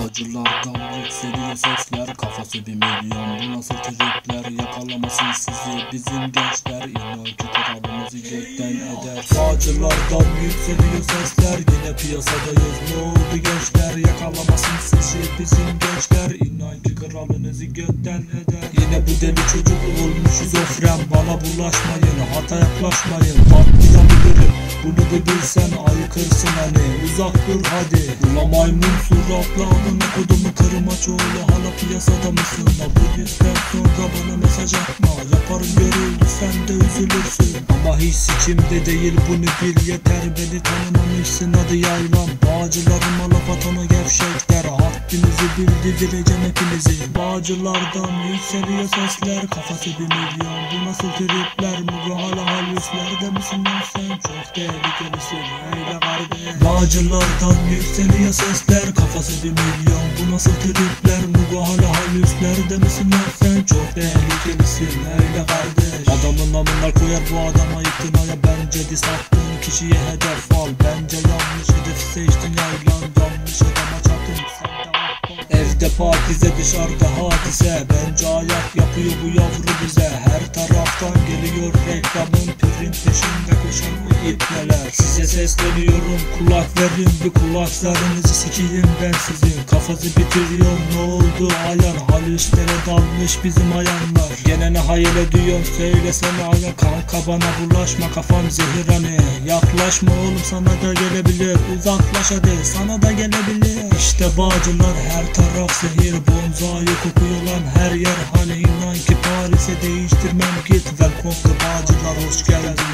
Bağcılardan yükseliyor sesler, kafası 1 milyon. Bu nasıl tripler, yakalamasın sizi bizim gençler. İnan ki kralımızı gökten eder. Bağcılardan yükseliyor sesler, yine piyasadayız. Ne oldu gençler, yakalamasın sizi bizim gençler. İnan ki kralınızı gökten eder. Yine bu deli çocuk olmuşuz ofrem, bana bulaşmayın, hata yaklaşmayın. Patlayabilirim, bunu da bilsen aykırsın hani. Uzak dur hadi. Ula maymun suratlı amına kodumu kırmaçoğlu, hala piyasada mısın la? Bu yüzden sonra bana mesaj atma, yaparım görüldü sen de üzülürsün. Ama hiç içimde değil bunu bil yeter, beni tanımamışsın hadi yaylan. Bağcılarıma laf atan o gevşekler, haddinizi bildireceğim hepinizi. Bağcılardan yükseliyor sesler, kafası 1 milyon. Bu nasıl tripler, Mugo hala halüslerde misin lan sen? Çok tehlikelisin eyle kardeş. Bağcılardan yükseliyor sesler, kafası 1 milyon. Bu nasıl tripler, Mugo hala halüslerde misin lan sen? Çok tehlikelisin eyle kardeş. Adamın namına koyar bu adama itinaya, bence dis attığın kişiye hedef al. Bence yanlış hedef seçtin yaylan, yanlış adama çatın sen de. Evde partize dışarıda hadise, bence ayak yapıyor bu yavru bize. Her taraftan geliyor reklamın, prim peşinde koşan bu ipneler. Size sesleniyorum, kulak verin, bir kulaklarınızı sikeyim ben sizin. Kafası bitiriyor, ne oldu ayan, halüslere dalmış bizim ayanlar. Gene ne hayal ediyorsun söylesene ayan, kanka bana bulaşma, kafam zehir hani. Yaklaşma oğlum, sana da gelebilir, uzaklaş hadi, sana da gelebilir. İşte Bağcılar, her taraf zehir, bonzai kokuyor lan her yer hani. İnan ki Paris'e değiştirmem, git welcome to Bağcılar, hoş geldin.